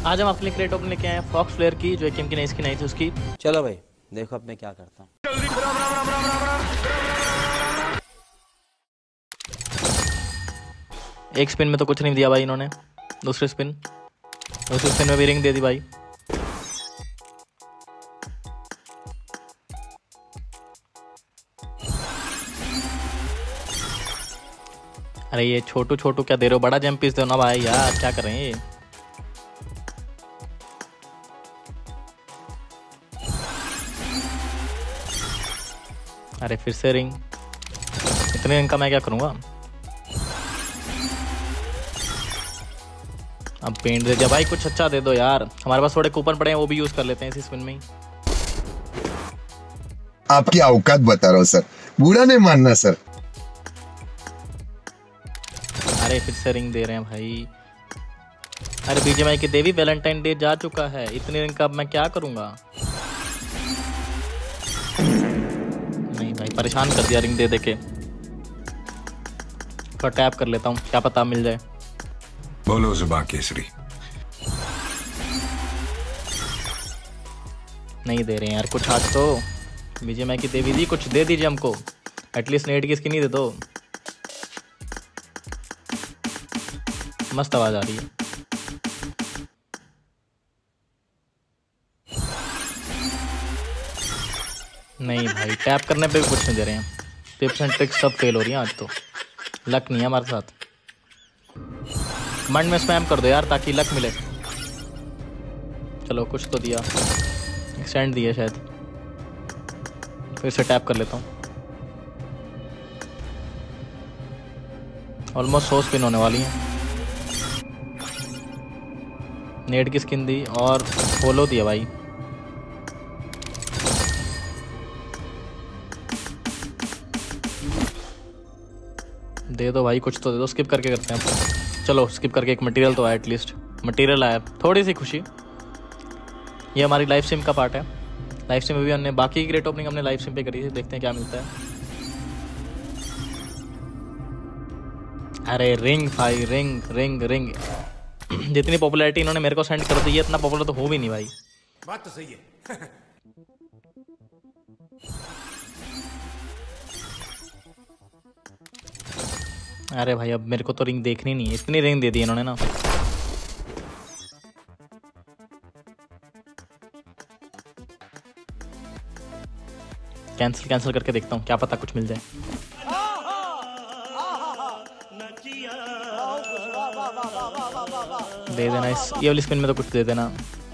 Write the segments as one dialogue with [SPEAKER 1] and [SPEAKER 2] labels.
[SPEAKER 1] आज हम अपनी क्रेट ओपन लेके आए हैं फॉक्स फ्लेयर की, जो एक गेम की नई स्किन आई थी उसकी।
[SPEAKER 2] चलो भाई देखो अब मैं क्या करता हूँ।
[SPEAKER 1] एक स्पिन में तो कुछ नहीं दिया भाई इन्होंने, दूसरी स्पिन में भी रिंग दे दी भाई। अरे ये छोटू छोटू क्या दे रहे हो, बड़ा जंप पीस दो ना भाई यार, क्या कर रहे हैं ये। अरे फिर से रिंग, इतने रिंग का मैं क्या करूँगा। अब पेंट दे दिया भाई, कुछ अच्छा दे दो यार। हमारे पास थोड़े कूपन पड़े हैं, वो भी यूज कर लेते हैं इसी स्पिन में ही।
[SPEAKER 3] आपकी औकात बता रहा हूँ सर, बुरा नहीं मानना सर।
[SPEAKER 1] अरे फिर से रिंग दे रहे हैं भाई। अरे बीजेएमआई की देवी वैलेंटाइन डे जा चुका है, इतनी रिंग का अब मैं क्या करूँगा। नहीं भाई परेशान कर दिया रिंग दे दे के। थोड़ा टैप कर लेता हूँ, क्या पता मिल जाए।
[SPEAKER 4] बोलो जुबान केसरी।
[SPEAKER 1] नहीं दे रहे हैं यार कुछ आज तो। बीजेएमआई की देवी जी कुछ दे दीजिए हमको, एटलीस्ट नेट की स्किन ही दे दो। मस्त आवाज आ रही है। नहीं भाई टैप करने पे भी कुछ नहीं दे रहे हैं। टिप्स एंड ट्रिक्स सब फेल हो रही हैं आज तो, लक नहीं है हमारे साथ। कमेंट में स्पैम कर दो यार ताकि लक मिले। चलो कुछ तो दिया, एक्सटेंड दिया शायद। फिर से टैप कर लेता हूँ। ऑलमोस्ट 100 स्पिन होने वाली हैं। नेट की स्किन दी और फॉलो दिया भाई। दे दो भाई कुछ तो दे दो, स्किप करके करते हैं। चलो स्किप करके एक मटेरियल तो आया, एटलीस्ट मटेरियल आया, थोड़ी सी खुशी। ये हमारी लाइव स्ट्रीम का पार्ट है। लाइव स्ट्रीम में भी हमने बाकी ग्रेट ओपनिंग हमने लाइव स्ट्रीम पे करी थी, देखते हैं क्या मिलता है। अरे रिंग भाई, रिंग रिंग रिंग। जितनी पॉपुलैरिटी इन्होंने मेरे को सेंड कर दी है, इतना पॉपुलर तो हो भी नहीं भाई।
[SPEAKER 4] बात तो सही है।
[SPEAKER 1] अरे भाई अब मेरे को तो रिंग देखनी नहीं है, इतनी रिंग दे दी इन्होंने ना। कैंसिल कैंसिल करके देखता हूँ, क्या पता कुछ मिल जाए। दे देना इस ये वाली स्पिन में तो कुछ दे देना।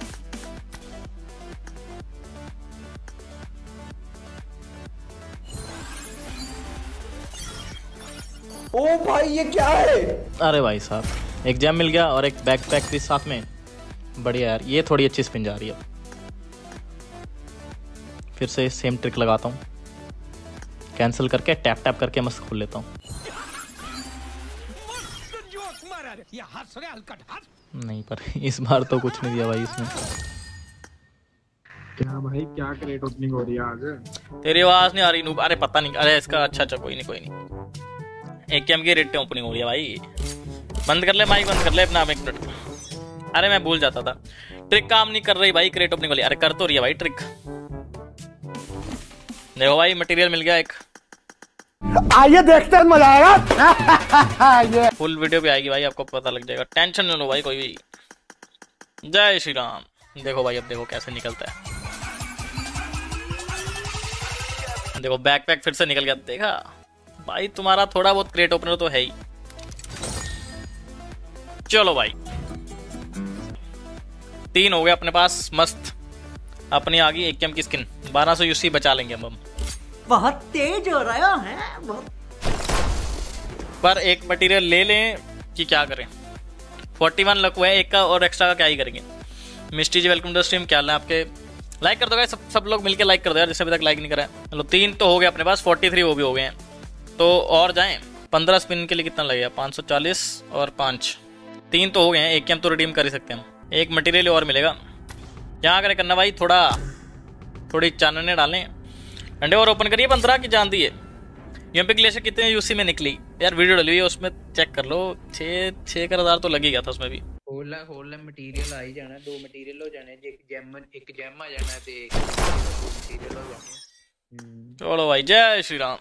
[SPEAKER 5] ओ भाई ये क्या है।
[SPEAKER 1] अरे भाई साहब एक जैम मिल गया और एक बैकपैक भी साथ में, बढ़िया यार। ये थोड़ी अच्छी स्पिन जा रही है। फिर से सेम ट्रिक लगाता हूँ, कैंसिल करके टैप टैप करके मस्त खोल लेता हूँ। नहीं पर इस बार तो कुछ नहीं दिया भाई इसमें।
[SPEAKER 6] क्या भाई क्या क्रेट ओपनिंग हो रही है आज।
[SPEAKER 1] तेरी आवाज नहीं आ रही नूब। अरे पता नहीं, अरे इसका अच्छा कोई नहीं। एक गेम की रेट ओपनिंग हो रही है भाई। बंद कर ले माइक, बंद कर ले अपना 1 मिनट। अरे मैं भूल जाता था, ट्रिक काम नहीं कर रही भाई क्रेट ओपनिंग वाली। अरे कर तो रही है भाई ट्रिक। देखो भाई मटेरियल मिल गया एक।
[SPEAKER 5] आइए देखते हैं मजा आएगा।
[SPEAKER 1] फुल वीडियो भी आएगी भाई, आपको पता लग जाएगा। टेंशन न लो भाई कोई भी। जय श्री राम। देखो भाई अब देखो कैसे निकलता है। देखो बैकपैक फिर से निकल गया, देखा भाई। तुम्हारा थोड़ा बहुत क्रेट ओपनर तो है ही। चलो भाई 3 हो गए अपने पास, मस्त। अपनी आ गई एक गेम की स्किन। 1200 यूसी बचा लेंगे हम।
[SPEAKER 7] बहुत तेज हो रहा है बहुत।
[SPEAKER 1] पर एक मटेरियल ले लें कि क्या करें। 41 लक हुआ है एक का, और एक्स्ट्रा का क्या ही करेंगे। Misty ji welcome to stream, क्या हाल है आपके। लाइक कर दो गाइस, सब लोग मिलके लाइक कर दो यार, जिससे अभी तक लाइक नहीं करा है। चलो 3 तो हो गए अपने पास, 43 वो भी हो गए हैं। तो और जाएं 15 स्पिन के लिए कितना लगेगा, 540 और 5, 3 तो हो गए हैं। एक गेम तो रिडीम कर ही सकते हैं हम। एक मटेरियल और मिलेगा। क्या करें करना भाई, थोड़ी चानने डालें। अंडे और ओपन करिए 15 की जान दी है। यहाँ पे ग्लेशियर कितने यूसी में निकली यार, वीडियो डली हुई है उसमें चेक कर लो। 6,000 तो लग ही गया था उसमें भी।
[SPEAKER 8] होल मटेरियल आ ही जाना, 2 मटेरियल हो जाने, एक जेम आ जाना ते एक मटेरियल हो जाने।
[SPEAKER 1] चलो भाई जय श्री राम।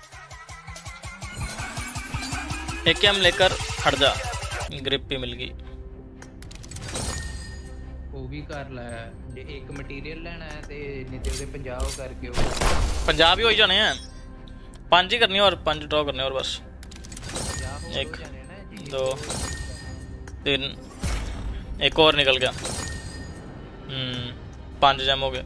[SPEAKER 1] एक हम लेकर हट जा, ग्रिप भी मिल गई।
[SPEAKER 8] वो भी कर ला, जे एक मटेरियल लेना है ते नहीं ते 50 करके
[SPEAKER 1] 50 ही हो जाने हैं, 5 ही करनी और 5 ड्रॉ करने और बस। 1 2 3 एक और निकल गया। 5 जैम हो गए।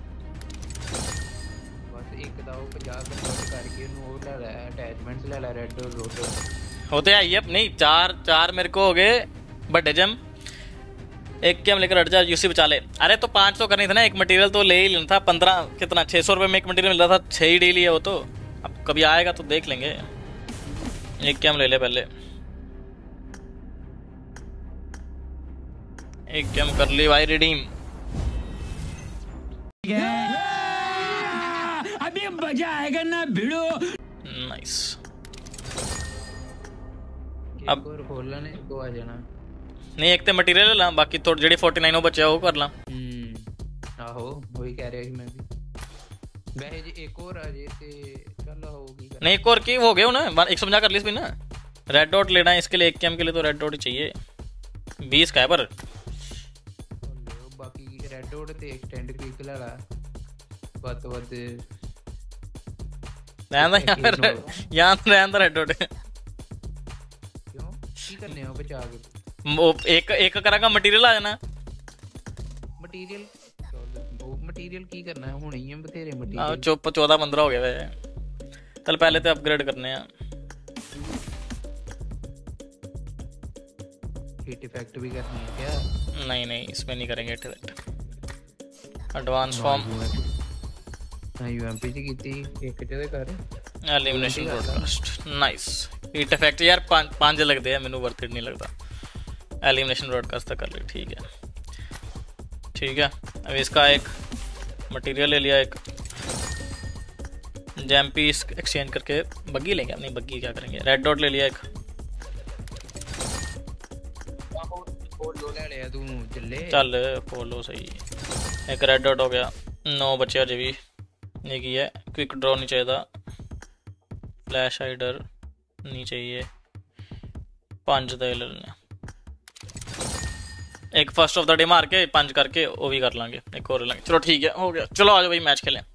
[SPEAKER 8] बस एक दाव 50 करके नो ले ला, अटैचमेंट्स ले ला, रेड और रोड
[SPEAKER 1] होते हैं ये नहीं। 4 मेरे को हो गए बड़े जम। एक के हम लेकर हट जा, यूसी बचा ले। अरे तो 5 तो करनी था ना, एक मटेरियल तो ले ही लेना था। 15 कितना 600 रुपये में एक मटेरियल मिल रहा था, 6 ही डेली है वो तो। अब कभी आएगा तो देख लेंगे। एक के हम ले ले पहले, एक के हम कर ली भाई रिडीम।
[SPEAKER 9] अभी मजा आएगा ना भिड़ो।
[SPEAKER 1] नाइस।
[SPEAKER 8] अब और खोलना ने को आ जाना
[SPEAKER 1] नहीं, एक तो मटेरियल ला, बाकी थोड़ी जेडी 49 बचे वो कर ला।
[SPEAKER 8] आहो वही कह रहा मैं भी। वैसे जे एक और आ जे ते चल होगी।
[SPEAKER 1] नहीं एक और की हो गए ना, 150 कर ली इसमें ना। रेड डॉट लेना है इसके लिए, एक कैम के लिए तो रेड डॉट ही चाहिए। 20 का है पर
[SPEAKER 8] बाकी रेड डॉट ते एक्सटेंड क्विक ले ला बात
[SPEAKER 1] यहाँ रहना रेड डॉट।
[SPEAKER 8] क्यों की करने हो बचा के
[SPEAKER 1] वो एक करा मटेरियल आ जाना।
[SPEAKER 8] मटेरियल वो मटेरियल की करना है हुणे ही बथेरे मटेरियल।
[SPEAKER 1] 14-15 हो गए वे। चल पहले तो अपग्रेड करने हैं।
[SPEAKER 8] हिट इफेक्ट भी करनी है क्या?
[SPEAKER 1] नहीं इसमें नहीं करेंगे hit effect. Advance form
[SPEAKER 8] UMP जी कीती एक जगह कर
[SPEAKER 1] elimination broadcast. Nice hit effect यार 5 लगते हैं, मेनू वर्थ इट नहीं लगता। एलिमिनेशन ब्रॉडकास्ट तक कर ली, ठीक है। अब इसका एक मटेरियल ले लिया, एक जैम पीस एक्सचेंज करके बग्गी लेंगे। नहीं बग्गी क्या करेंगे, रेड डॉट ले लिया एक। चल फॉलो सही। एक रेड डॉट हो गया, 9 बचे अजे भी। एक ही है क्विक ड्रॉ नहीं चाहिए, फ्लैश हाइडर नहीं चाहिए, 5 ले लेना। एक फर्स्ट ऑफ द डे मार के 5 करके वो भी कर लांगे, एक और लेंगे। चलो ठीक है, हो गया। चलो आ जाओ भाई मैच खेलें।